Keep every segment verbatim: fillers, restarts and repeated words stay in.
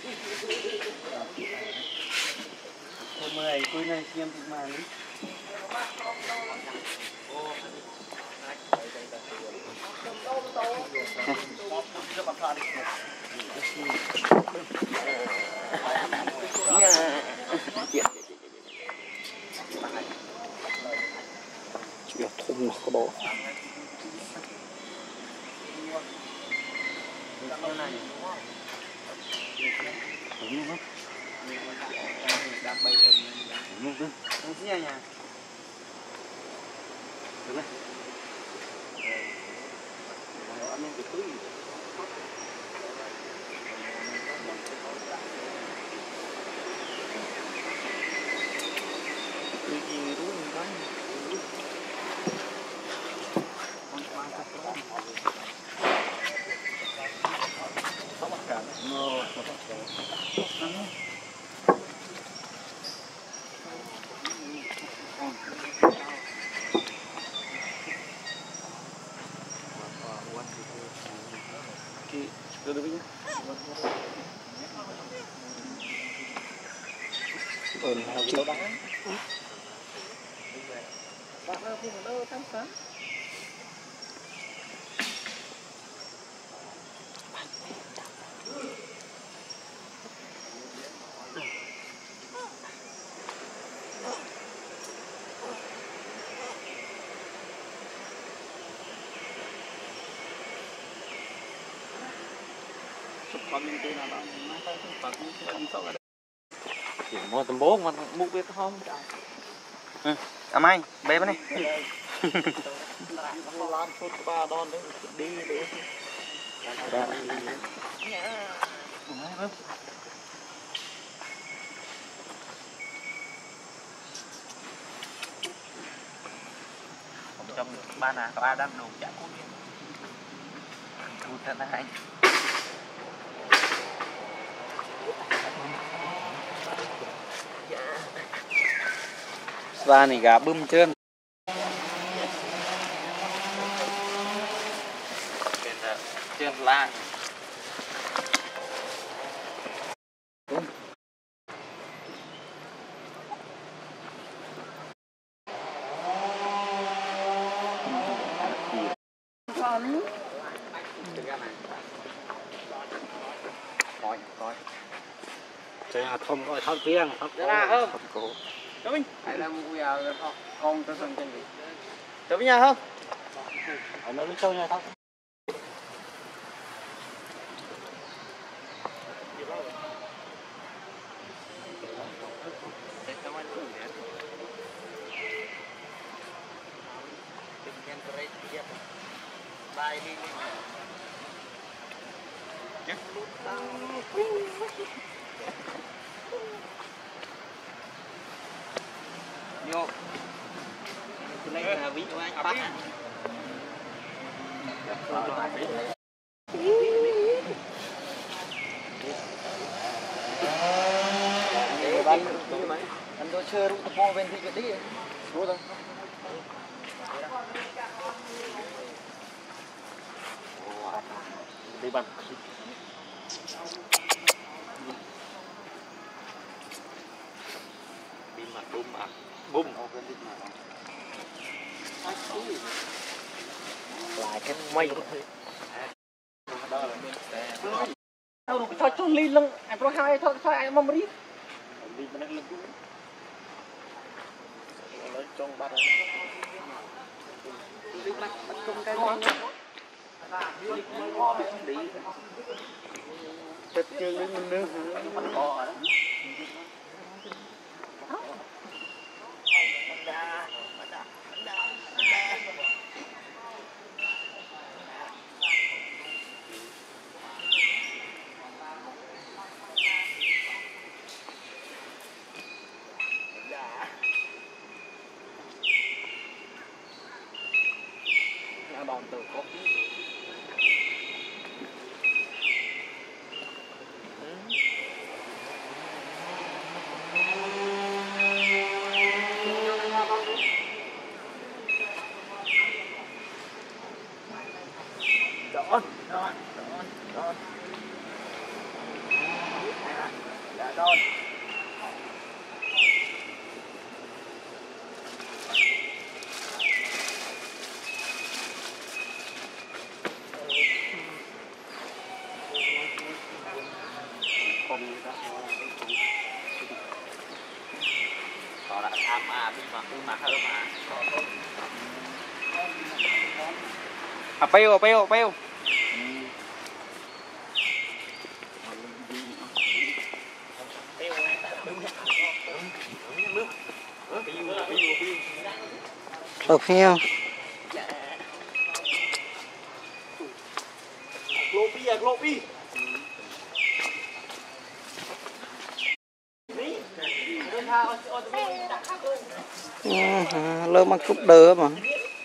Hôm nay cuối này xem thì mà đi. Chuyện thùng có bộ. Đúng không? Đạp bay ôm đúng không? Không xí nha. Được đấy. Anh em cái túi. Cái gì đúng không? Con quang thật lắm. Không bắt cả. Nó nó bắt cả. Đưa được nhé. Ừ, chịu đá. Bạn ơi, thì nó đâu thăm sáng. Còn mình tên là bạn mang tay không phạt cũng sẽ đi sâu ở đây. Chỉ mua tầm bố mà mục biết không? Ừ, cảm ơn, bê bên này. Làm phút ba đòn đấy, đi đi. Đó. Trong ba nà có ba đâm đồ chả cút đi. Cút thật là hay. Và này gà bơm trơn. Trơn la. Con. Coi, coi. Chơi hạt không coi thóc riêng, thóc cổ. Thóc cổ. Tới mình. Hãy làm bây giờ con tới sân chân đi. Tới với nhà không? Ở nó đi sâu nha thóc. Bye đi. Chứ lút tăng. Vô. Cái này là ví dụ anh bắt á. Anh tôi chơi rút tập bên thì cái đi. Rút thôi. Đi bằng. Đi mặt bùm à. Bùm. Lại cái mây. Đâu được cho cho ly lưng, anh pro hai thôi thôi anh mong đi. Đi bên đây lưng. Lấy trong bát. Đi bắt bắt công cái món. Đi. Chết chơi với mình nữa hả? Bắt bò đó. Đòn từ có Đó, đó, đó, đó. Đã đòn. Họ đã tham à đi mà cứ mà hơn mà. À peo peo peo. Ở phía Globi à globi. lơ mang cúp đỡ mà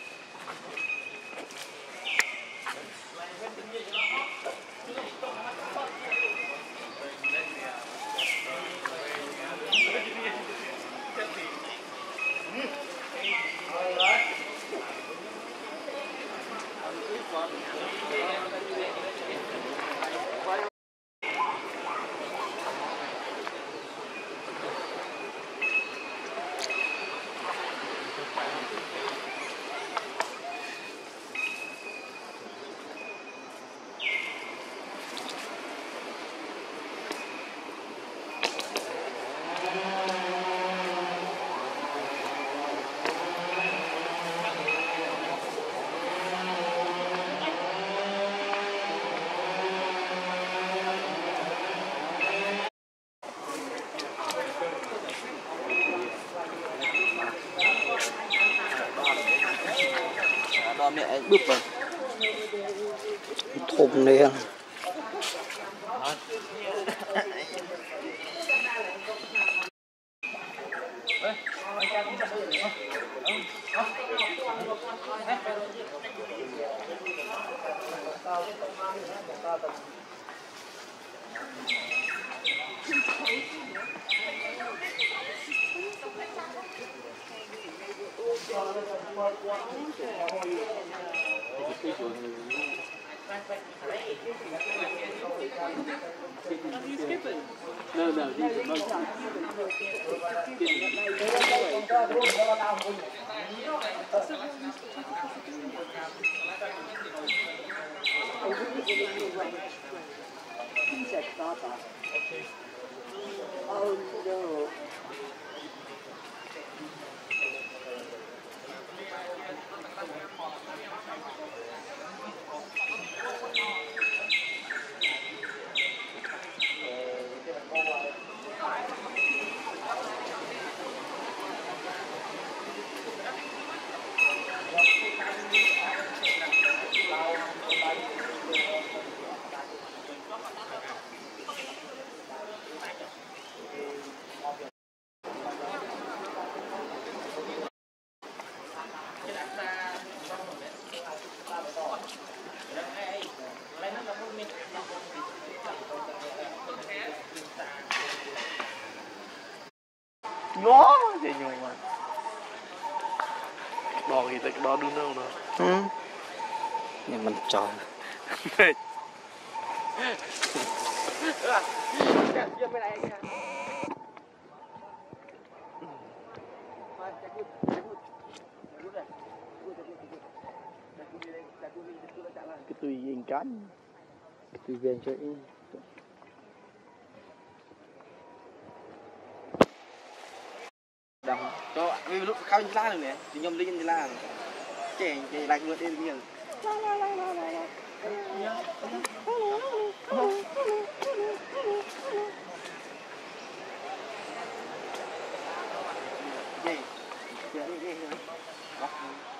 Đo mẹ anh bụp rồi. thùng này à. No, no, these are most. Oh no. Ngó thì nhiều mà. Đo thì cái đo đun đâu nữa. Ừ. Nhưng mình tròn. Cái tùy hình cánh. Tùy viên cho ý. Đồng cho vì lúc khao như la rồi nè, thì nhom linh như la. Trẻ trẻ lại ngược đi nhiều. Gì? Đi đi đi. Bóc.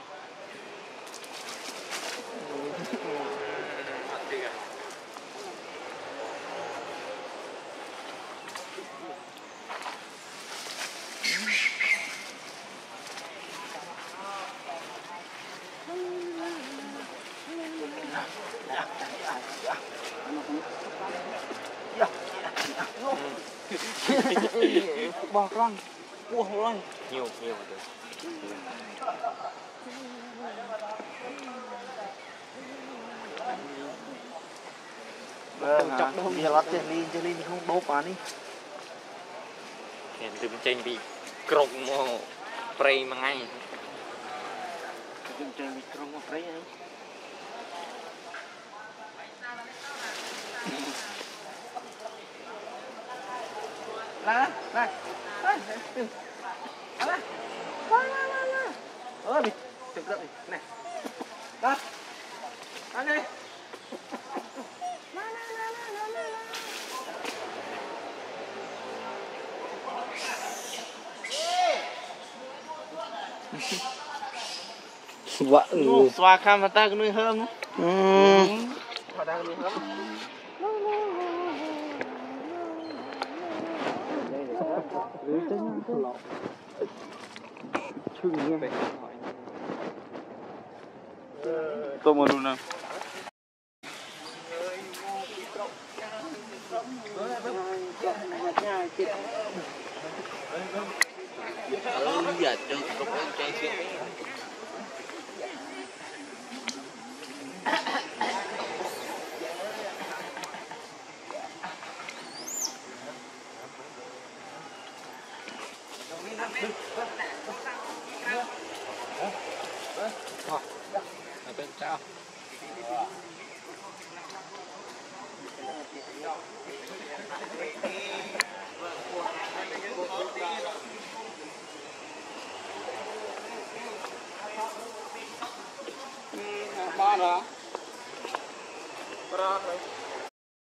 Bỏ răng. Ủa rồi. Nhiều nhiều được. chọc đâu giờ lót chơi đi chơi đi không đốt vào đi hiện từ bên trên bị cột mồ prey mà ngay bên trên bị cột mồ prey ấy lá này này lá lá lá lá ơi bị chụp được này đó anh đi vợ xoa cam mà ta cái nuôi hơm xoa ta cái nuôi hơm tôi mà luôn nè giờ chơi cũng có chơi xíu Chào. ba rồi. Ba rồi.